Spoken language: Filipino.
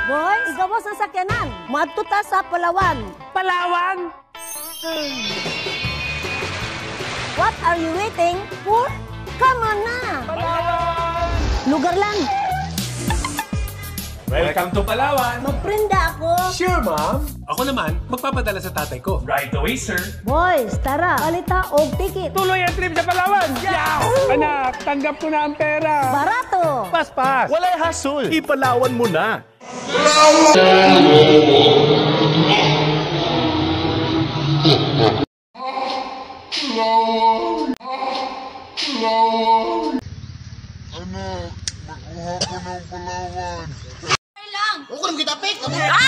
Boys, igawos ang sakyanan. Matuta sa Palawan. Palawan? What are you waiting for? Come on na! Palawan! Lugar lang. Welcome to Palawan! Magprinda ako. Sure, ma'am. Ako naman, magpapadala sa tatay ko. Right away, sir. Boys, tara. Palita og ticket. Tuloy ang trip sa Palawan! Yahoo! Anak, tanggap ko na ang pera. Barato. Paspas! Walay hassle. Ipalawan mo na. Anak, magkuha ko ng Palawan. Huwag ko nang kita, Pek.